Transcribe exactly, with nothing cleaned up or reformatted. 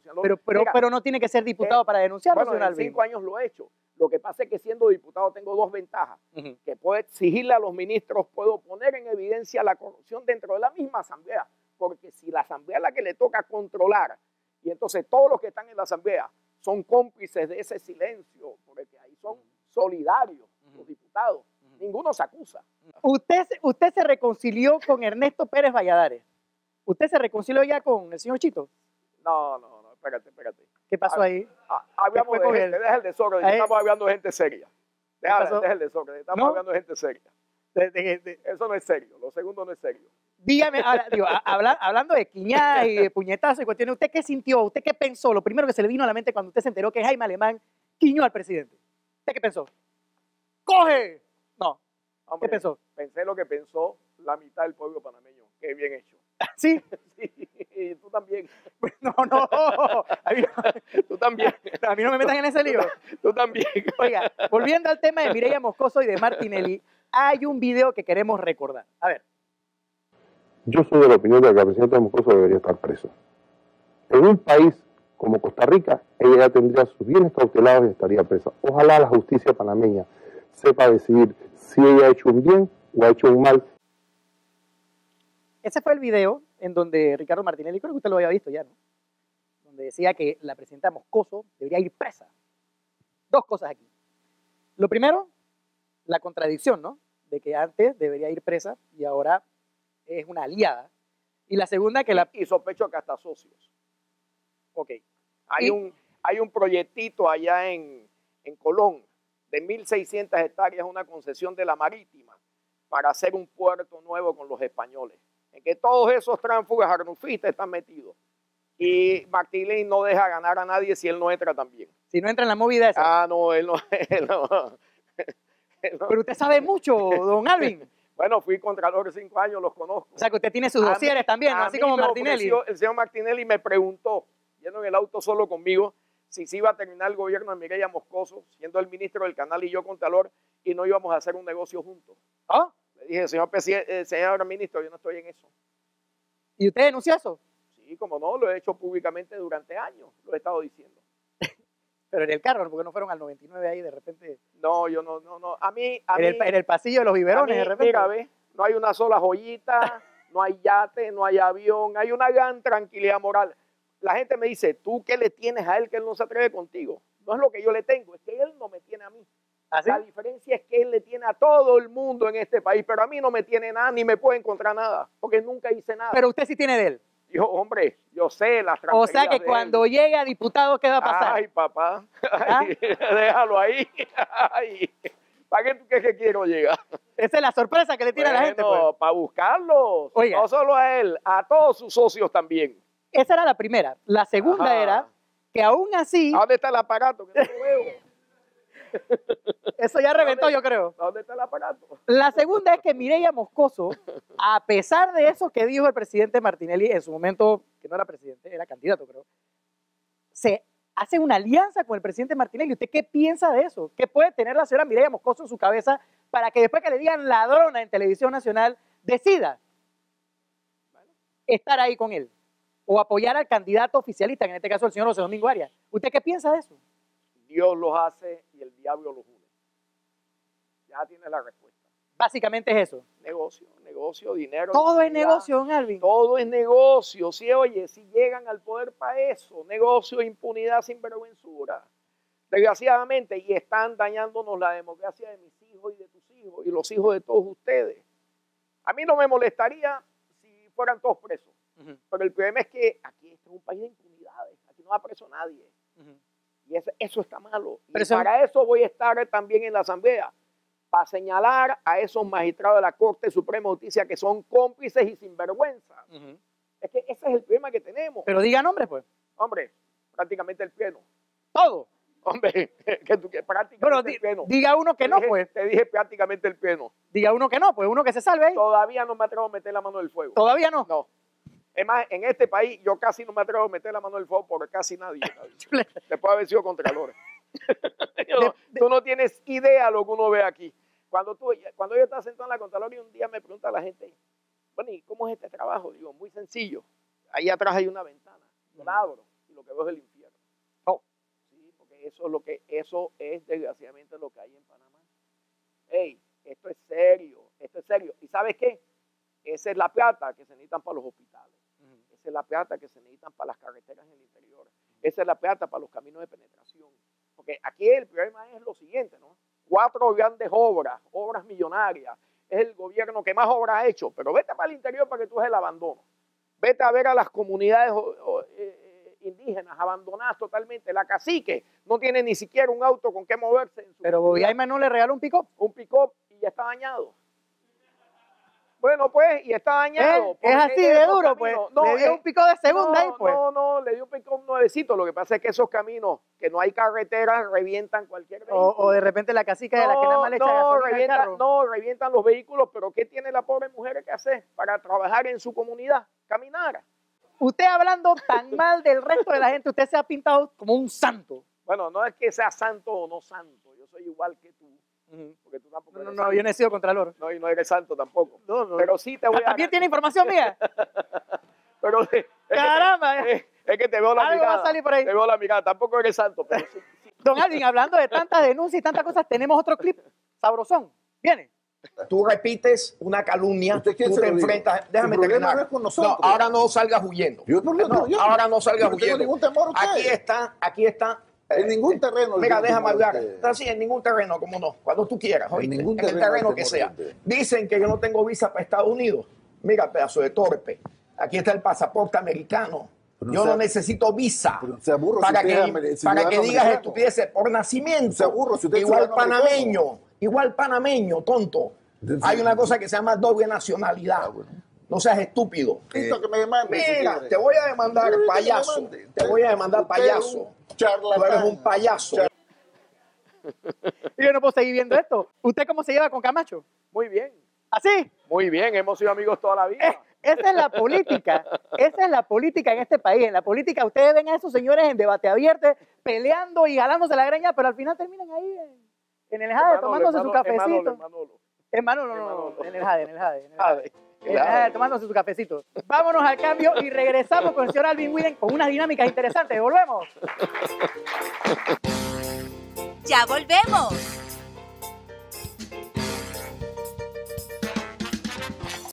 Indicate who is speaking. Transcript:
Speaker 1: denunciando.
Speaker 2: Pero, pero,
Speaker 1: Mira,
Speaker 2: pero no tiene que ser diputado
Speaker 1: eh,
Speaker 2: para denunciarlo,
Speaker 1: bueno,
Speaker 2: señor
Speaker 1: en
Speaker 2: Alvin.
Speaker 1: cinco años lo he hecho. Lo que pasa es que siendo diputado tengo dos ventajas.
Speaker 2: Uh-huh.
Speaker 1: Que puedo exigirle a los ministros, puedo poner en evidencia la corrupción dentro de la misma asamblea. Porque si la asamblea es la que le toca controlar, y entonces todos los que están en la asamblea son cómplices de ese silencio, porque ahí son solidarios uh-huh. los diputados. Uh-huh. Ninguno se acusa.
Speaker 2: Usted, usted se reconcilió con Ernesto Pérez Valladares. ¿Usted se reconcilió ya con el señor Chito?
Speaker 1: No, no, no, espérate, espérate.
Speaker 2: ¿Qué pasó ahí?
Speaker 1: Hablamos de gente, deja el desorden,
Speaker 2: ahí,
Speaker 1: estamos hablando de gente seria. Deja, deja el desorden, estamos ¿no? hablando de gente seria. De, de, de, Eso no es serio, lo segundo no es serio.
Speaker 2: Dígame, ahora, digo, habla, hablando de quiñadas y de puñetazos y cuestiones, ¿usted qué sintió? ¿Usted qué pensó? Lo primero que se le vino a la mente cuando usted se enteró que Jaime Alemán quiñó al presidente. ¿Usted qué pensó? ¡Coge! No.
Speaker 1: Hombre,
Speaker 2: ¿qué pensó?
Speaker 1: Pensé lo que pensó la mitad del pueblo panameño. Qué bien hecho.
Speaker 2: ¿Sí?
Speaker 1: Sí, y tú también.
Speaker 2: No, no. A mí no.
Speaker 1: Tú también.
Speaker 2: A mí no me metan en ese lío.
Speaker 1: Tú, tú también.
Speaker 2: Oiga, volviendo al tema de Mireya Moscoso y de Martinelli, hay un video que queremos recordar. A ver.
Speaker 3: Yo soy de la opinión de que la presidenta Moscoso debería estar presa. En un país como Costa Rica, ella ya tendría sus bienes cautelados y estaría presa. Ojalá la justicia panameña sepa decidir si ella ha hecho un bien o ha hecho un mal.
Speaker 2: Ese fue el video en donde Ricardo Martinelli, creo que usted lo había visto ya, ¿no? Donde decía que la presidenta Moscoso debería ir presa. Dos cosas aquí. Lo primero, la contradicción, ¿no? De que antes debería ir presa y ahora es una aliada. Y la segunda que la...
Speaker 1: Y sospecho que hasta socios.
Speaker 2: Ok.
Speaker 1: Hay,
Speaker 2: y...
Speaker 1: un, hay un proyectito allá en, en Colón de mil seiscientas hectáreas, una concesión de la marítima para hacer un puerto nuevo con los españoles, en que todos esos tránsfugas arnufistas están metidos. Y Martinelli no deja ganar a nadie si él no entra también.
Speaker 2: Si no entra en la movida esa.
Speaker 1: Ah, no, él no. Él no, él no.
Speaker 2: Pero usted sabe mucho, don Alvin.
Speaker 1: Bueno, fui contralor cinco años, los conozco.
Speaker 2: O sea, que usted tiene sus dosieres también, ¿no? Así como Martinelli.
Speaker 1: Ofreció, el señor Martinelli me preguntó, yendo en el auto solo conmigo, si se iba a terminar el gobierno de Mireya Moscoso, siendo el ministro del canal y yo contralor, y no íbamos a hacer un negocio juntos.
Speaker 2: ¿Ah?
Speaker 1: Le dije, señor, eh, señor ministro, yo no estoy en eso.
Speaker 2: ¿Y usted denunció eso?
Speaker 1: Sí, como no, lo he hecho públicamente durante años, lo he estado diciendo.
Speaker 2: Pero en el carro, porque no fueron al noventa y nueve ahí de repente.
Speaker 1: No, yo no, no, no. A mí, a
Speaker 2: en,
Speaker 1: mí,
Speaker 2: el, en el pasillo de los biberones,
Speaker 1: mí,
Speaker 2: de repente.
Speaker 1: Mira, ve, no hay una sola joyita, no hay yate, no hay avión, hay una gran tranquilidad moral. La gente me dice, ¿tú qué le tienes a él que él no se atreve contigo? No es lo que yo le tengo, es que él no me tiene a mí.
Speaker 2: ¿Ah, sí?
Speaker 1: La diferencia es que él le tiene a todo el mundo en este país, pero a mí no me tiene nada, ni me puede encontrar nada, porque nunca hice nada.
Speaker 2: Pero usted sí tiene de él.
Speaker 1: Yo, hombre, yo sé las
Speaker 2: O sea que cuando él. llegue a diputado, ¿qué va a pasar?
Speaker 1: Ay, papá, ay, ¿ah? Déjalo ahí. Ay, ¿para qué tú crees que quiero llegar?
Speaker 2: Esa es la sorpresa que le tira
Speaker 1: bueno,
Speaker 2: a la gente. Pues.
Speaker 1: Para buscarlos.
Speaker 2: Oiga.
Speaker 1: No solo a él, a todos sus socios también.
Speaker 2: Esa era la primera. La segunda Ajá. era que aún así...
Speaker 1: ¿A dónde está el aparato? Que no lo veo.
Speaker 2: Eso ya reventó, yo creo.
Speaker 1: ¿Dónde está el aparato?
Speaker 2: La segunda es que Mireya Moscoso, a pesar de eso que dijo el presidente Martinelli en su momento, que no era presidente, era candidato, creo, se hace una alianza con el presidente Martinelli. ¿Usted qué piensa de eso? ¿Qué puede tener la señora Mireya Moscoso en su cabeza para que después que le digan ladrona en Televisión Nacional, decida bueno, estar ahí con él? O apoyar al candidato oficialista, en este caso el señor José Domingo Arias. ¿Usted qué piensa de eso?
Speaker 1: Dios los hace y el diablo los une. Ya tienes la respuesta.
Speaker 2: Básicamente es eso.
Speaker 1: Negocio, negocio, dinero.
Speaker 2: Todo es negocio, don Alvin.
Speaker 1: Todo es negocio. Sí, oye, si llegan al poder para eso, negocio, impunidad, sinvergüenzura. Desgraciadamente, y están dañándonos la democracia de mis hijos y de tus hijos y los hijos de todos ustedes. A mí no me molestaría si fueran todos presos. Uh-huh. Pero el problema es que aquí este es un país de impunidades. Aquí no va preso nadie. Uh-huh. Y eso, eso está malo. Y eso... para eso voy a estar también en la Asamblea. Para señalar a esos magistrados de la Corte Suprema de Justicia que son cómplices y sinvergüenzas. Uh-huh. Es que ese es el problema que tenemos.
Speaker 2: Pero diga nombres, pues.
Speaker 1: Hombre, prácticamente el pleno.
Speaker 2: ¿Todo?
Speaker 1: Hombre, que tú que prácticamente
Speaker 2: bueno,
Speaker 1: el pleno.
Speaker 2: Diga uno que
Speaker 1: te
Speaker 2: no,
Speaker 1: dije,
Speaker 2: pues.
Speaker 1: Te dije prácticamente el pleno.
Speaker 2: Diga uno que no, pues uno que se salve ahí.
Speaker 1: Todavía no me atrevo a meter la mano en el fuego.
Speaker 2: ¿Todavía no?
Speaker 1: No. Es más, en este país yo casi no me atrevo a meter la mano en el fuego por casi nadie. Después de haber sido contralor. no, tú no tienes idea de lo que uno ve aquí. Cuando, tú, cuando yo estaba sentado en la Contraloría, un día me pregunta la gente, bueno, ¿y cómo es este trabajo? Digo, muy sencillo. Ahí atrás hay una ventana. Yo la abro y lo que veo es el infierno.
Speaker 2: Oh.
Speaker 1: Sí, porque eso es lo que, eso es desgraciadamente lo que hay en Panamá. Ey, esto es serio, esto es serio. ¿Y sabes qué? Esa es la plata que se necesitan para los hospitales. Uh-huh. Esa es la plata que se necesitan para las carreteras en el interior. Esa es la plata para los caminos de penetración. Porque aquí el problema es lo siguiente, ¿no? Cuatro grandes obras, obras millonarias. Es el gobierno que más obras ha hecho. Pero vete para el interior para que tú veas el abandono. Vete a ver a las comunidades o, o, eh, indígenas abandonadas totalmente. La cacique no tiene ni siquiera un auto con qué moverse. En su
Speaker 2: Pero Bobiaima no le regaló un pick-up.
Speaker 1: Un pick-up y ya está dañado. Bueno, pues, y está dañado.
Speaker 2: ¿Eh? Es así de duro, pues. No, le dio eh, un pick-up de segunda
Speaker 1: no,
Speaker 2: ahí, pues.
Speaker 1: No, no, le dio un pick-up nuevecito. Lo que pasa es que esos caminos, que no hay carreteras, revientan cualquier vehículo.
Speaker 2: O, o de repente la cacica no, de la que nada más le echa
Speaker 1: no,
Speaker 2: gasolina
Speaker 1: revienta,
Speaker 2: al carro.
Speaker 1: No, revientan los vehículos, pero ¿qué tiene la pobre mujer que hacer para trabajar en su comunidad? Caminar.
Speaker 2: Usted hablando tan mal del resto de la gente, usted se ha pintado como un santo.
Speaker 1: Bueno, no es que sea santo o no santo. Yo soy igual que tú. Porque tú tampoco
Speaker 2: no, no, no, yo no he sido contralor.
Speaker 1: No, y no eres santo tampoco.
Speaker 2: No, no.
Speaker 1: Pero sí te voy a...
Speaker 2: ¿También tiene información mía?
Speaker 1: Pero es
Speaker 2: ¡caramba!
Speaker 1: Que te, es que te veo la
Speaker 2: Algo
Speaker 1: mirada.
Speaker 2: va a salir por ahí.
Speaker 1: Te veo la mirada. Tampoco eres santo, pero sí. sí.
Speaker 2: Don Alvin, hablando de tantas denuncias y tantas cosas, tenemos otro clip sabrosón. ¿Viene?
Speaker 4: Tú repites una calumnia, tú te enfrentas... Déjame terminar.
Speaker 5: No es con nosotros.
Speaker 4: No, ahora no salgas huyendo.
Speaker 5: Yo no,
Speaker 4: no,
Speaker 5: yo,
Speaker 4: ahora no salgas
Speaker 5: yo no
Speaker 4: huyendo.
Speaker 5: Tengo ningún temor a
Speaker 4: aquí está, aquí está.
Speaker 5: En ningún terreno.
Speaker 4: Mira, déjame hablar. Así, en ningún terreno, como no. Cuando tú quieras, ¿oíste? En, en el terreno que sea. Dicen que yo no tengo visa para Estados Unidos. Mira, pedazo de torpe. Aquí está el pasaporte americano. Pero yo no, sea, no necesito visa
Speaker 5: aburro,
Speaker 4: para,
Speaker 5: si
Speaker 4: que, si para que digas estupideces por nacimiento.
Speaker 5: Aburro, si
Speaker 4: igual panameño, americano. igual panameño, tonto. Entonces, hay una cosa que se llama doble nacionalidad. Ah, bueno. No seas estúpido.
Speaker 5: Eh, que me demande,
Speaker 4: mira,
Speaker 5: si
Speaker 4: te voy a demandar, payaso. Te, te voy a demandar, payaso. Tú eres un payaso.
Speaker 2: Y yo no puedo seguir viendo esto. ¿Usted cómo se lleva con Camacho?
Speaker 1: Muy bien.
Speaker 2: ¿Así?
Speaker 1: Muy bien, hemos sido amigos toda la vida.
Speaker 2: Eh, esa es la política. Esa es la política en este país. En la política ustedes ven a esos señores en debate abierto, peleando y jalándose la greña, pero al final terminan ahí en, en el Jade, tomándose
Speaker 1: Manolo,
Speaker 2: su cafecito.
Speaker 1: En Manolo,
Speaker 2: en Manolo, no, no, no, en el Jade, en el Jade. En el
Speaker 1: Jade.
Speaker 2: Jade. En el Jade, tomándose su cafecito. Vámonos al cambio y regresamos con el señor Alvin Widen con unas dinámicas interesantes. ¡Volvemos!
Speaker 6: ¡Ya volvemos!